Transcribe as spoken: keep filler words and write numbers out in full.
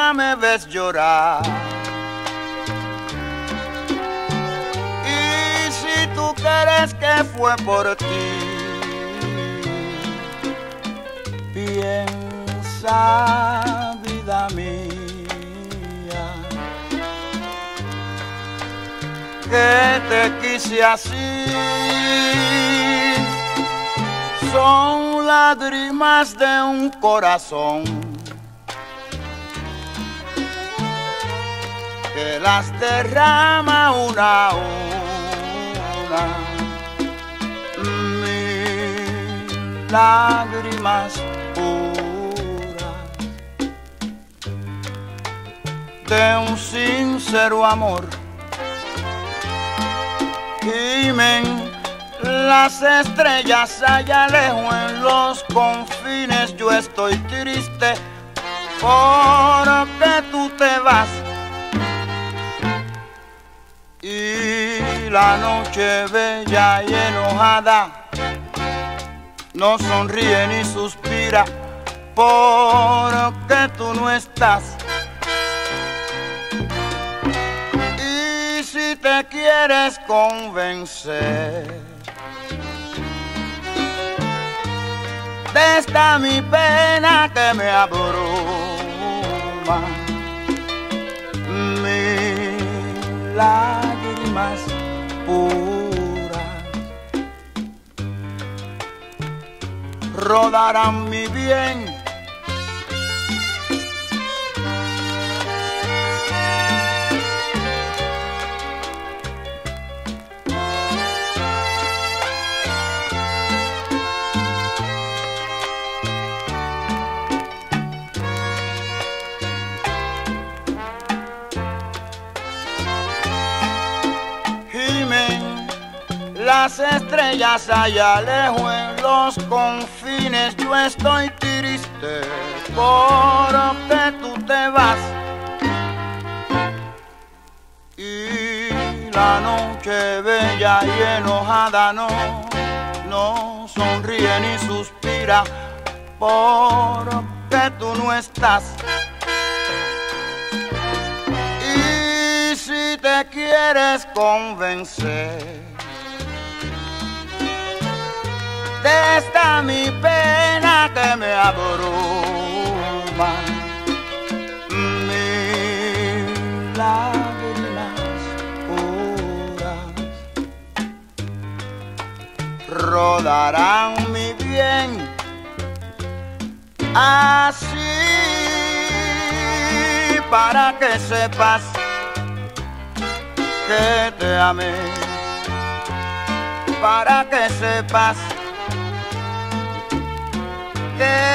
nunca me ves llorar. Y si tú crees que fue por ti, piensa, vida mía, que te quise así. Son lágrimas de un corazón que las derrama una a una. Mis lágrimas puras de un sincero amor gimen las estrellas allá lejos en los confines. Yo estoy triste porque tú te vas y la noche bella y enojada no sonríe ni suspira porque tú no estás. Y si te quieres convencer de esta mi pena que me abruma, mis lágrimas puras rodarán mi bien. Las estrellas allá lejos en los confines. Yo estoy triste porque tú te vas y la noche bella y enojada no, no sonríe ni suspira porque tú no estás. Y si te quieres convencer de esta mi pena que me abruma, mis lágrimas puras rodarán mi bien. Así para que sepas que te amé, para que sepas que